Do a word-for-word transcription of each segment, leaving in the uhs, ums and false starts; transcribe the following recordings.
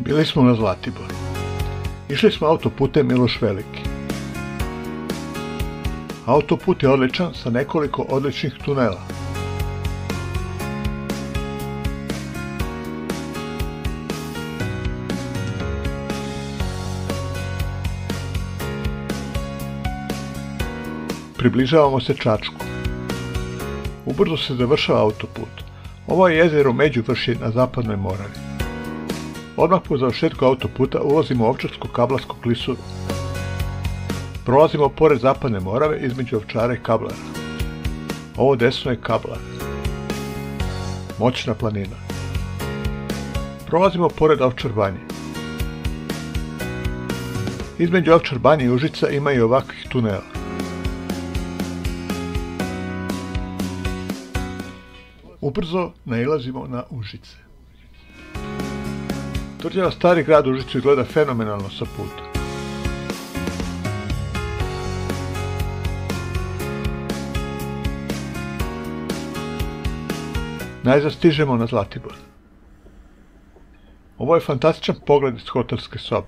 Bili smo na Zlatiboru. Išli smo autoputem Miloš Veliki. Autoput je odličan sa nekoliko odličnih tunela. Približavamo se Čačku. Ubrzo se završava autoput. Ovo je jezero Međuvršje na Zapadnoj Moravi. Odmah po završetku autoputa ulazimo u Ovčarsko-Kablarsku klisuru. Prolazimo pored Zapadne Morave između Ovčara i Kablara. Ovo desno je Kablar. Moćna planina. Prolazimo pored Ovčar banje. Između Ovčar banje i Užica ima i ovakvih tunela. Ubrzo nailazimo na Užice. Tvrđava Stari grad Užice izgleda fenomenalno sa puta. Najzad stižemo na Zlatibor. Ovo je fantastičan pogled iz hotelske sobe.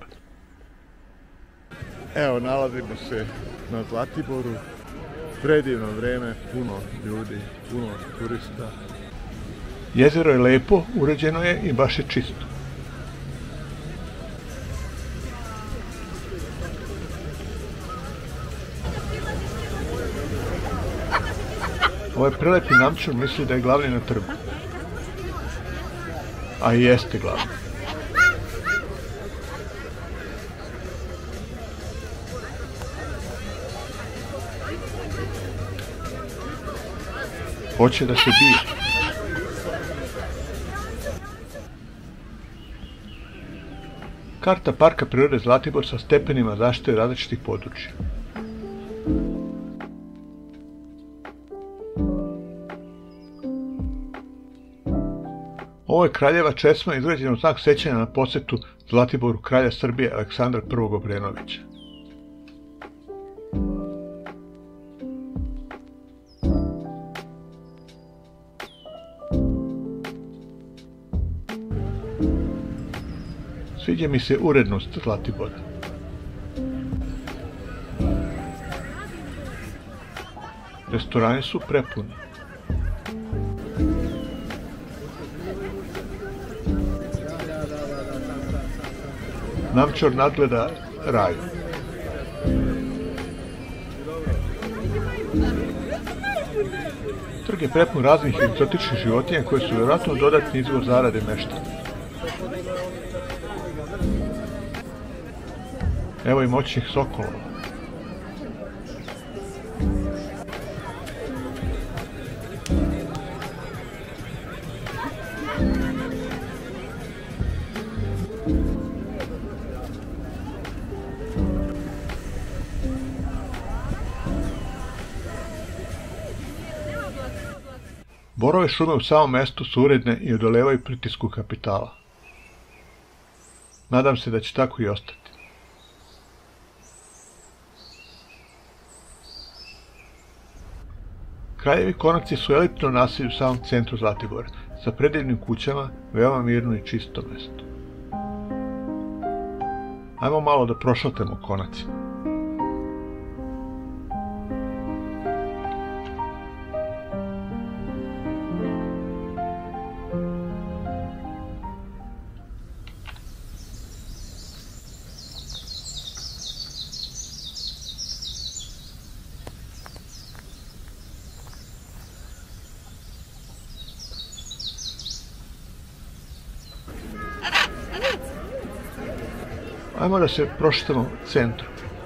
Evo, nalazimo se na Zlatiboru. Predivno vreme, puno ljudi, puno turista. Jezero je lepo, uređeno je i baš je čisto. Ovaj prelepi namčur misli da je glavni na trgu. A i jeste glavni. Hoće da se bije. Karta Parka prirode Zlatibor sa stepenima zaštite različitih područja. Ovo je kraljeva česma izgrađena u znak sećanja na posjetu Zlatiboru kralja Srbije Aleksandra prvog Obrenovića. Sviđa mi se urednost Zlatibora. Restorani su prepuni. Namčor nadgleda raju. Trg je prepun raznih egzotičnih životinja koje su vjerojatno dodatni izvor zarade meštana. Evo i moćnih sokolova. Borove šume u samom mestu su uredne i odolevaju pritisku kapitala. Nadam se da će tako i ostati. Kraljevi konaci su elitno naselje u samom centru Zlatibora, sa predivnim kućama, veoma mirno i čisto mesto. Ajmo malo da prošetamo konacima. Ajmo da se prošetamo centru.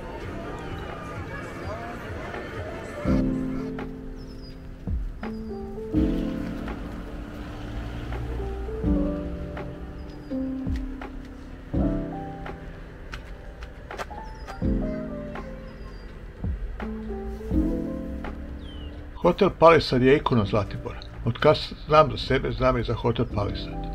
Hotel Palisad je ikona Zlatibora. Od kad znam za sebe, znam i za Hotel Palisad.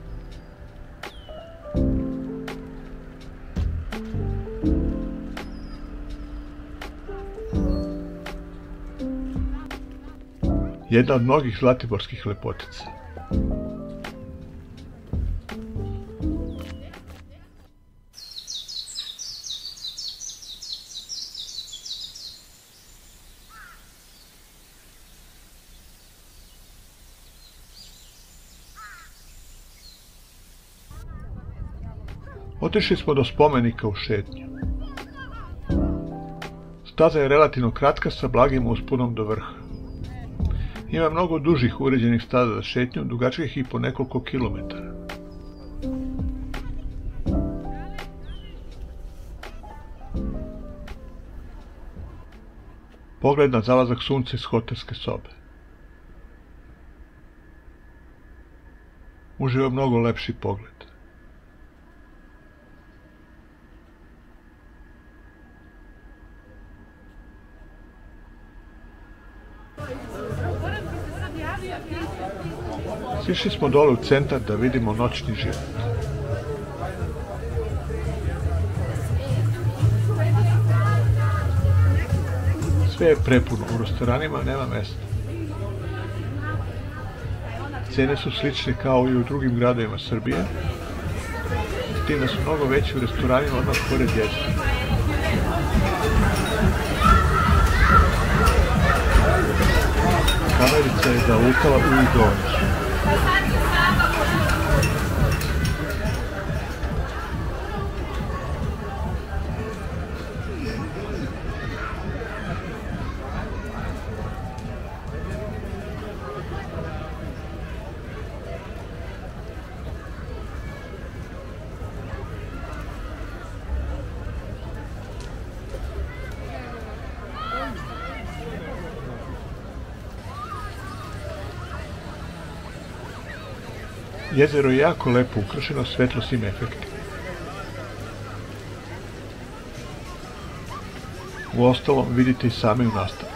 Jedna od mnogih zlatiborskih lepotica. Otišli smo do spomenika u šetnju. Staza je relativno kratka sa blagim usponom do vrha. Ima mnogo dužih uređenih staza za šetnju, dugačkih i po nekoliko kilometara. Pogled na zalazak sunca iz hotelske sobe. Uživo mnogo lepši pogled. Sišli smo dole u centar da vidimo noćni život. Sve je prepuno, u restoranima nema mesta. Cene su slične kao i u drugim gradovima Srbije, s tim da su mnogo veći u restoranima odmah pored jezera. Kamerica je zalutala u igronicu. Jezero je jako lepo ukrašeno svetlosnim efektima. Uostalom vidite i sami u nastavku.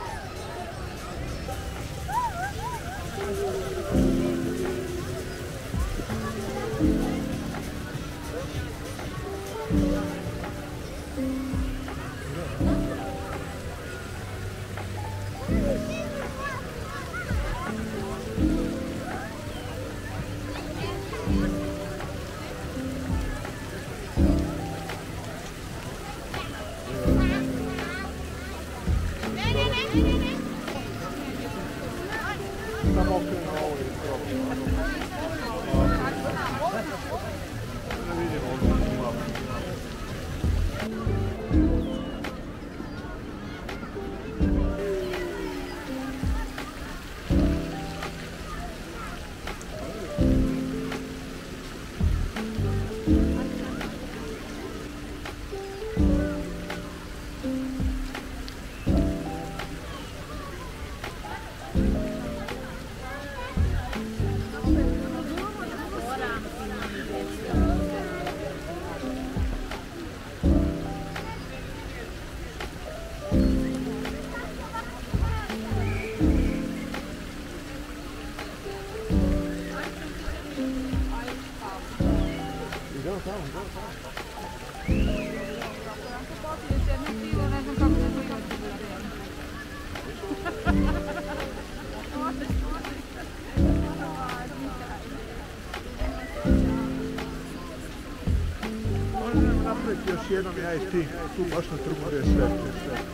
Možemo napraviti još jednom ja i ti, tu baš na trgu gdje je svetlo.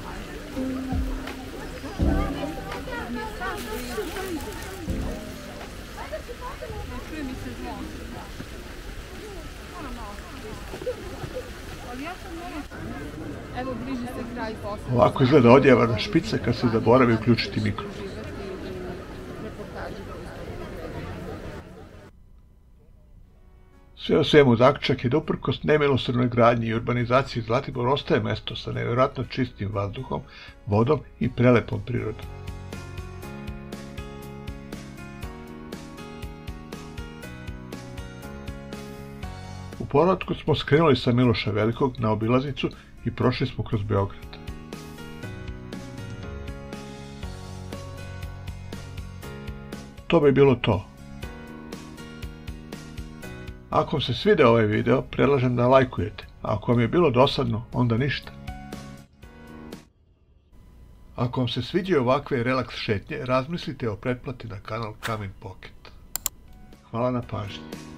Ovako izgleda odjevana špica kad se zaboravi uključiti mikrofon. Sve o svemu zaključak je da uprkos nemilosrdnoj gradnji i urbanizaciji Zlatibor ostaje mesto sa nevjerojatno čistim vazduhom, vodom i prelepom prirodom. U povratku smo skrenuli sa Miloša Velikog na obilaznicu i prošli smo kroz Beograd. To bi bilo to. Ako vam se svidio ovaj video, predlažem da lajkujete, a ako vam je bilo dosadno, onda ništa. Ako vam se sviđaju ovakve relaks šetnje, razmislite o pretplati na kanal Kamin Pocket. Hvala na pažnji.